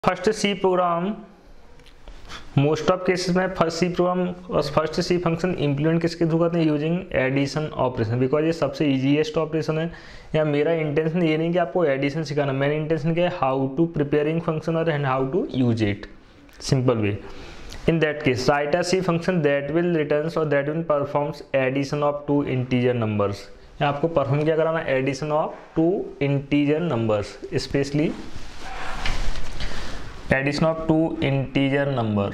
First C program most of cases में first C program और first C function implement किसके through करते हैं, यूजिंग एडिशन ऑपरेशन, बिकॉज ये सबसे इजीएस्ट ऑपरेशन है। या मेरा इंटेंशन ये नहीं कि आपको एडिशन सिखाना, मेरा इंटेंशन क्या है, हाउ टू प्रिपेयरिंग फंक्शन और and how to use it, simple way. In that case write a C function that will returns और that will performs addition of two integer numbers. आपको perform क्या कराना, addition of two integer numbers, specially addition of two integer number.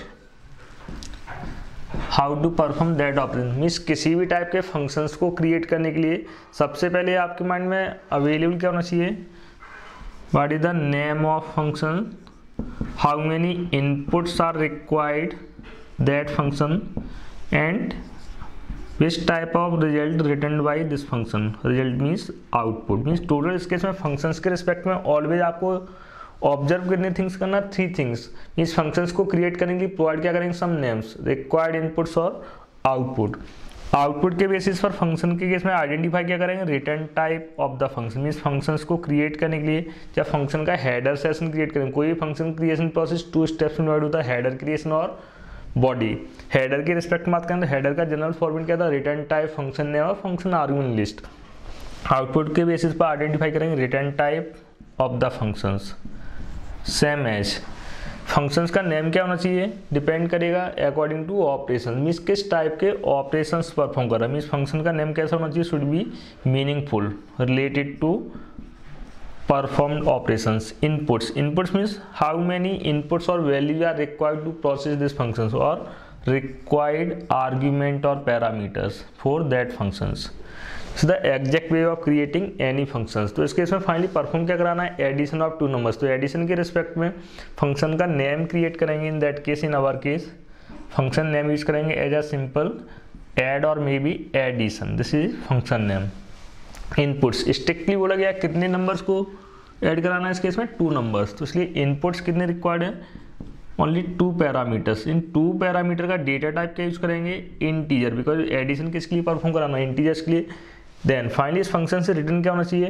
How to perform that operation means किसी भी type के functions को create करने के लिए सबसे पहले आपके माइंड में अवेलेबल क्या होना चाहिए, what is the name of function, how many inputs are required that function and which type of result return by this function. Result means output, means total इस केस में फंक्शंस के respect में always आपको observe करने things करना, three things. इस functions को create करने के लिए प्रोवाइड क्या करेंगे, सम नेम्स, रिक्वायर्ड इनपुट्स और आउटपुट। आउटपुट के बेसिस पर फंक्शन के केस में आइडेंटिफाई क्या करेंगे, return type of the function, means functions को क्रिएट करने के लिए जब फंक्शन का हेडर सेशन क्रिएट करेंगे, कोई भी function creation process two steps में डिवाइड होता है, हेडर क्रिएशन और बॉडी। हेडर के रिस्पेक्ट में बात करें तो हेडर का जनरल फॉर्मेट क्या था, रिटर्न टाइप, फंक्शन नेम और फंक्शन आर्गुमेंट लिस्ट। आउटपुट के बेसिस पर आइडेंटिफाई करेंगे return type of the functions. Same as functions का नेम क्या होना चाहिए, डिपेंड करेगा अकॉर्डिंग टू ऑपरेशन, मीन्स किस टाइप के ऑपरेशंस परफॉर्म कर रहा है। मीन्स फंक्शन का नेम कैसा होना चाहिए, should be meaningful related to performed operations. Inputs, inputs means how many inputs और values are required to process this functions और रिक्वायर्ड आर्ग्यूमेंट और parameters for that functions. The exact way of creating any functions. तो इसके इसमें finally perform क्या कराना है, addition of two numbers. तो एडिशन के रिस्पेक्ट में फंक्शन का नेम क्रिएट करेंगे, in that case in our case function name use करेंगे एज अ सिंपल एड और maybe addition, this is function name. Inputs strictly बोला गया कितने नंबर्स को ऐड कराना है, इस केस में टू नंबर्स, तो इसलिए इनपुट्स कितने रिक्वायर्ड है, ओनली टू पैरामीटर्स। इन टू पैरामीटर का डेटा टाइप क्या यूज करेंगे, इंटीजर, बिकॉज एडिशन किसके लिए परफॉर्म कराना है, इंटीजर्स के लिए। देन फाइनली इस फंक्शन से रिटर्न क्या होना चाहिए,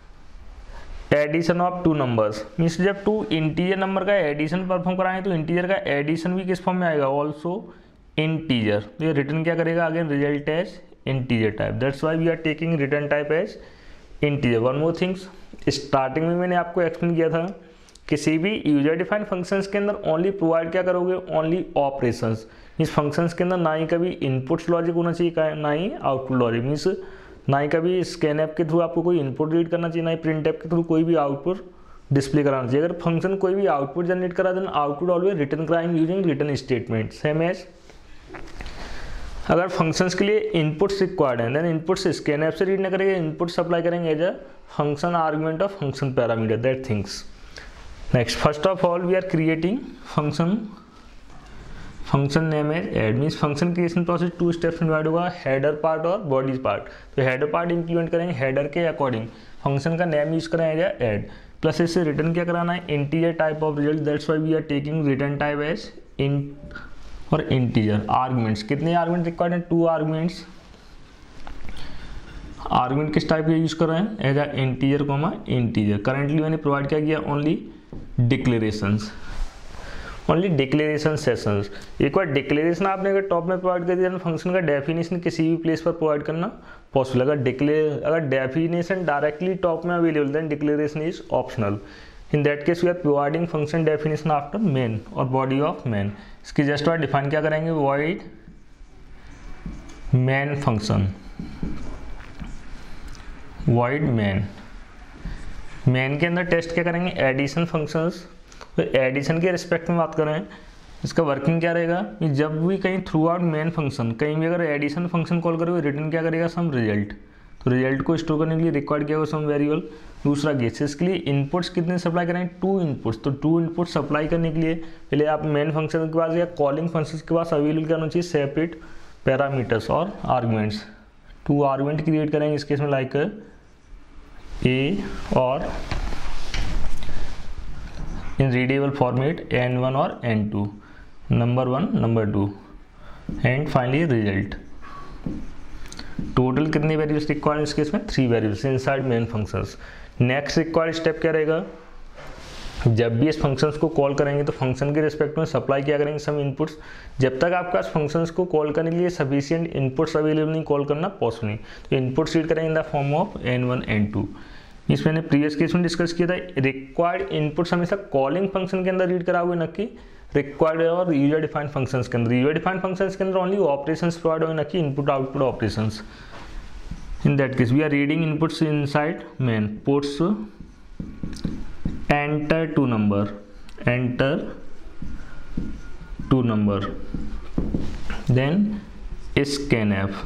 addition of two numbers, means जब टू इंटीजर नंबर का एडिशन परफॉर्म कराएंगे तो इंटीजर का एडिशन भी किस फॉर्म में आएगा, ऑल्सो इंटीजर। तो ये रिटर्न क्या करेगा, again result as integer type, that's why we are taking return type as integer. One more things, starting में मैंने आपको एक्सप्लेन किया था, किसी भी यूजर डिफाइंड फंक्शंस के अंदर ओनली प्रोवाइड क्या करोगे, ओनली ऑपरेशंस। इस फंक्शंस के अंदर ना ही कभी इनपुट्स लॉजिक होना चाहिए, ना ही आउटपुट लॉजिक, मीन्स ना ही कभी स्कैनएप के थ्रू आपको कोई इनपुट रीड करना चाहिए, ना ही प्रिंटएप के थ्रू कोई भी आउटपुट डिस्प्ले कराना चाहिए। अगर फंक्शन कोई भी आउटपुट जनरेट करा देन आउटपुट ऑलवेज रिटर्न कराएंगे using return statement. Same as अगर फंक्शंस के लिए इनपुट्स रिक्वायर्ड है देन इनपुट्स स्कैनएप से रीड ना करेंगे, इनपुट सप्लाई करेंगे as a function argument of function parameter, that things. Next, first of all we are creating function name as add, means function creation process two steps में divide होगा, header part और body part. तो header part implement करेंगे, header के according function का name use करेंगे as add, plus इससे return क्या कराना है, integer type of result, that's why we are taking return type as int और इंटीजर। आर्गुमेंट्स, कितने आर्गुमेंट रिक्वायर्ड हैं, टू आर्गुमेंट्स। आर्गुमेंट किस टाइप के यूज कर रहे हैं, as a integer comma integer. Currently मैंने प्रोवाइड क्या किया, only declarations, only declaration sessions. एक बार डिक्लेरेशन आपने अगर टॉप में प्रोवाइड कर दिया, फंक्शन का डेफिनेशन किसी भी प्लेस पर प्रोवाइड करना पॉसिबल। अगर डेफिनेशन डायरेक्टली टॉप में available then declaration is optional. In that case we are providing function definition after main और बॉडी ऑफ मेन। इसकी जस्ट बाद डिफाइन क्या करेंगे, void main function, void main. Main के अंदर टेस्ट क्या करेंगे, एडिशन फंक्शंस। तो एडिशन के रिस्पेक्ट में बात करें, इसका वर्किंग क्या रहेगा, जब भी कहीं थ्रू आउट मेन फंक्शन कहीं भी अगर एडिशन फंक्शन कॉल करोगे, रिटर्न क्या करेगा, सम रिजल्ट। तो रिजल्ट को स्टोर करने के लिए रिक्वायर्ड क्या होगा, सम वेरिएबल। दूसरा केस, इसके लिए इनपुट्स कितने सप्लाई करेंगे, टू इनपुट्स। तो टू इनपुट सप्लाई करने के लिए पहले आप मेन फंक्शन के पास या कॉलिंग फंक्शन के पास अवेलेबल क्या होना चाहिए, सेपरेट पैरामीटर्स और आर्गुमेंट्स। टू आर्गुमेंट क्रिएट करेंगे इस केस में, लाइक ए और in readable format n1 और n2, number 1 number 2 and finally result। Total कितने वेरिएबल्स रिक्वायर्ड इस केस में, 3 variables inside main functions. Next required step क्या रहेगा, जब भी इस फंक्शंस को कॉल करेंगे तो फंक्शन के रिस्पेक्ट में सप्लाई क्या करेंगे, सम इनपुट्स। जब तक आपके पास फंक्शंस को कॉल करने के लिए सफिशिएंट इनपुट्स अवेलेबल नहीं, कॉल करना पॉसिबल नहीं, तो इनपुट्स रीड करेंगे इन the form of n1 n2। इस मैंने प्रीवियस केस में डिस्कस किया था, रिक्वायर्ड इनपुट्स हमेशा कॉलिंग फंक्शन के अंदर रीड करा हुए, न कि रिक्वायर्ड और यूजर डिफाइंड फंक्शंस के अंदर। यूजर डिफाइंड फंक्शंस के अंदर ओनली ऑपरेशंस प्रोवाइड हुए, न कि input output operations. In that case we are reading inputs inside main puts enter to number, then scanf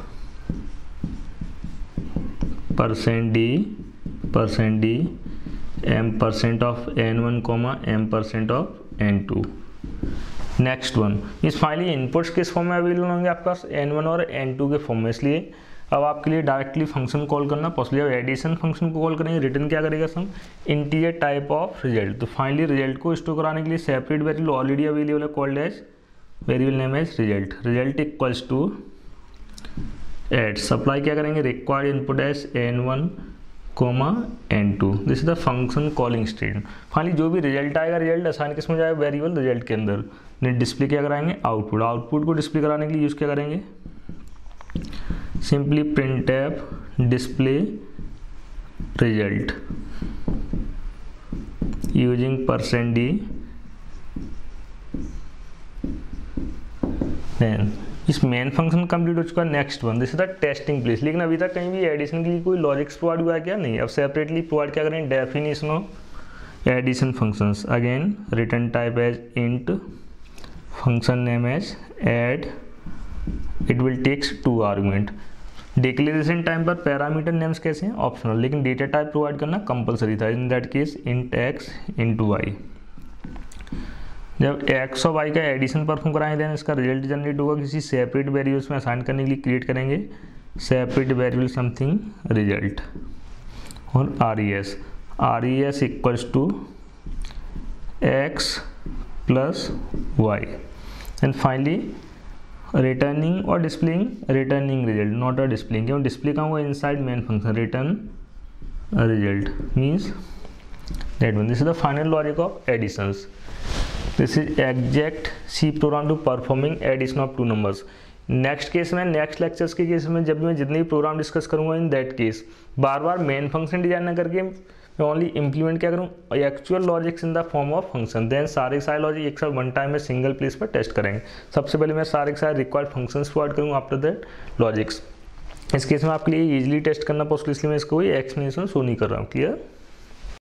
%d m% of n1 m% of n2। Next one is finally inputs किस form में अवेलेबल होंगे आपके पास, n1 और n2 के form में। इसलिए अब आपके लिए डायरेक्टली फंक्शन कॉल करना पॉसिबल है। एडिशन फंक्शन को कॉल करेंगे, रिटर्न क्या करेगा sum integer type of result. तो फाइनली रिजल्ट को स्टोर कराने के लिए सेपरेट वेरिएबल ऑलरेडी अवेलेबल है called as variable name as result. Result equals to add supply क्या करेंगे, required input as n1 n2। This is the function calling statement. Finally जो भी रिजल्ट आएगा, रिजल्ट असाइन किस में जाएगा, वेरिएबल रिजल्ट के अंदर। डिस्प्ले क्या कराएंगे, आउटपुट। आउटपुट को डिस्प्ले कराने के लिए यूज क्या करेंगे, simply printf display result using %d। Then इस मेन फंक्शन कंप्लीट हो चुका है। Next one this is the testing place. लेकिन अभी तक कहीं भी एडिशन के लिए कोई लॉजिक्स प्रोवाइड हुआ है क्या, नहीं। अब सेपरेटली प्रोवाइड क्या करें, definition of addition functions. Again return type as int, function name as add, it will takes 2 argument. Declaration time पर पैरामीटर नेम्स कैसे हैं, ऑप्शनल, लेकिन डेटा टाइप प्रोवाइड करना कंपलसरी था। In that case int x into y. जब x और y का addition perform कराएंगे देन इसका रिजल्ट जनरेट होगा किसी सेपरेट वेरिएबल्स में असाइन करने के लिए क्रिएट करेंगे सेपरेट वेरिएबल समथिंग रिजल्ट और res equals to x plus y. And finally returning और displaying, returning result not a displaying. क्यों डिस्प्ले कहाँ हुआ, inside main function return result means that one. This is the final logic of additions. This is exact C program to performing addition of 2 numbers. Next case में, next lectures के case में जब भी मैं जितने भी प्रोग्राम डिस्कस करूंगा in that case बार बार मेन फंक्शन डिजाइन ना करके मैं ओनली इंप्लीमेंट क्या करूँ, actual logics in the form of function. Then सारे लॉजिक एक साथ वन टाइम में सिंगल प्लेस पर टेस्ट करेंगे। सबसे पहले मैं सारे रिक्वायर्ड फंक्शंस प्रोवाइड करूँगा, आफ्टर दैट लॉजिक्स। इस केस में आपके लिए इजीली टेस्ट करना पॉसिबल, इसलिए मैं इसको कोई एक्सप्लेनेशन शो नहीं कर रहा हूँ। क्लियर।